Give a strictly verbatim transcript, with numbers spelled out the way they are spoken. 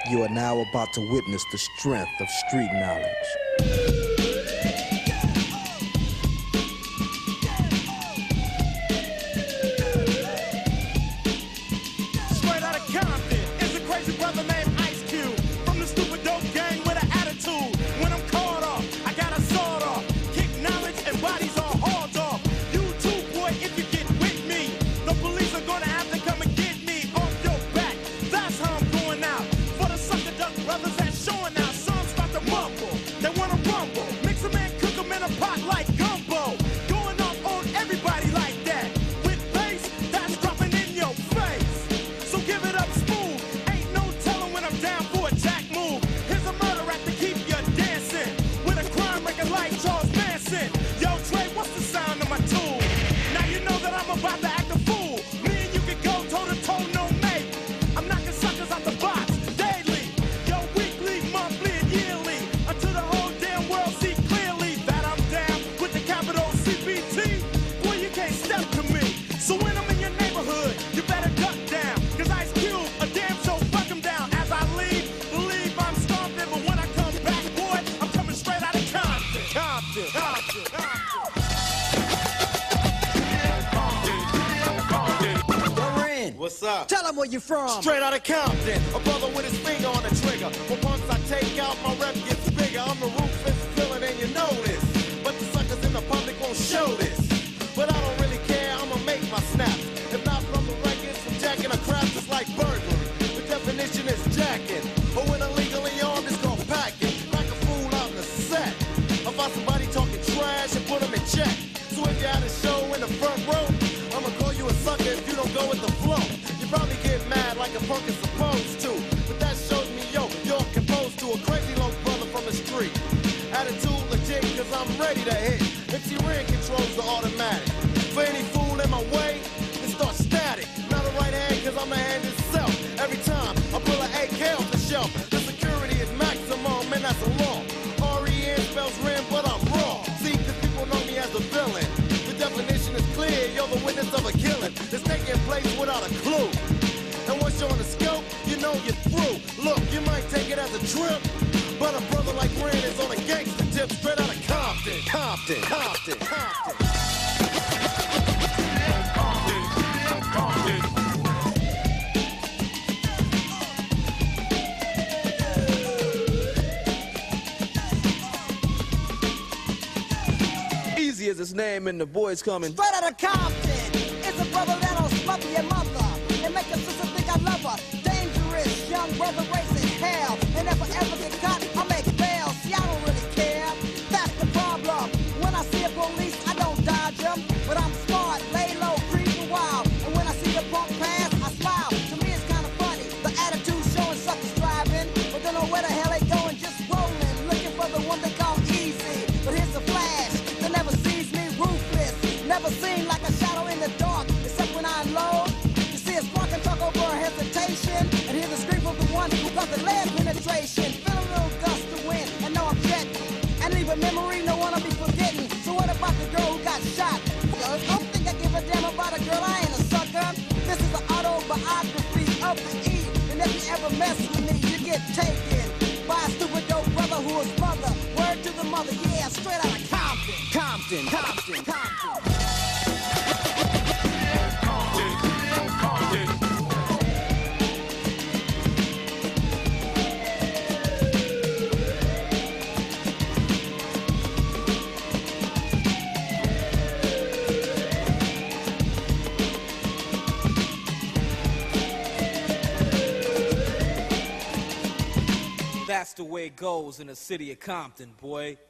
You are now about to witness the strength of street knowledge. Straight out of Compton is a crazy brother named Ice Cube. From the stupid dope gang with an attitude. When I'm caught off, I got a sword off. Kick knowledge and bodies all hauled off. You too, boy, if you get with me. The police are gonna have to come and get me off your back. That's how I'm going out. For the sucker duck brothers that's showing out. Some start to mumble, they wanna rumble. Mix 'em and cook 'em in a pot like gumbo. Going off on everybody like that. With bass, that's dropping in your face. So give it up smooth. Ain't no telling when I'm down for a jack move. Here's a murder rap to keep you dancing. With a crime record like Charles Manson. Yo, Dre, what's the sound of my tool? Now you know that I'm about to act a fool. Me and you can go toe to toe, no mate. I'm knocking suckers out the box daily. Yo, weekly, monthly, and yearly. Until the whole damn world see clearly that I'm down with the capital C B T. Boy, you can't step to me. So when I'm in your neighborhood, you better duck down. Cause Ice Cube, a damn show, fuck him down. As I leave, believe I'm stomping. But when I come back, boy, I'm coming straight out of Compton. Compton, Compton, Compton. What's up? Tell them where you from. Straight out of Compton, a brother with his finger on the trigger. But once I take out, my rep gets bigger. I'm the ruthless villain and you know this. But the suckers in the public won't show this. But I don't really care, I'ma make my snaps. If not from the records, from jacking a crap just like burglary. The definition is jacking. But when illegally armed, it's called packing. Knock a fool out in the set. I find somebody talking trash and put them in check. So if you're at a show in the front row, I'ma call you a sucker if you don't go with the flow. You probably get mad like a punk is supposed to. But that shows me, yo, you're composed to a crazy little brother from the street. Attitude legit, cause I'm ready to hit. M C Ren controls the automatic. For any fool in my way, it starts static. Not a right hand, cause I'm the hand itself. Every time I pull an A K off the shelf, the security is maximum, and that's a law. R E N spells Ren, but I'm raw. See, cause people know me as a villain. The definition is clear, you're the witness of a killing. It's taking place without a clue. And once you're on the scope, you know you're through. Look, you might take it as a trip, but a brother like Ren is on a gangster tip straight out of Compton. Compton, Compton, Compton. Easy as his name and the boys coming. Straight out of Compton. It's a brother that'll smother your mother and make your sister think I love her. Dangerous young brother raising hell. And if I ever get caught, I make bail. See, I don't really care. That's the problem. When I see a police, I don't dodge them. But I'm smart, lay low, creep a while. And when I see the punk pass, I smile. To me, it's kind of funny. The attitude showing suckers driving. But don't know where the hell they going, just rolling. Looking for the one they call easy. But here's a flash. They never sees me ruthless. Never seen like a shadow in the dark. Except when I unload. You see a spark and talk over a hesitation. And hear the scream of the one who got the lead penetration. Feel a little gust of wind. And know I'm jetting. And leave a memory no one will be forgetting. So what about the girl who got shot? I don't think I give a damn about a girl. I ain't a sucker. This is an autobiography of the E. And if you ever mess with me, you get taken by a stupid dope brother who is mother. Word to the mother, yeah, straight out of Compton. Compton, Compton, Compton. That's the way it goes in the city of Compton, boy.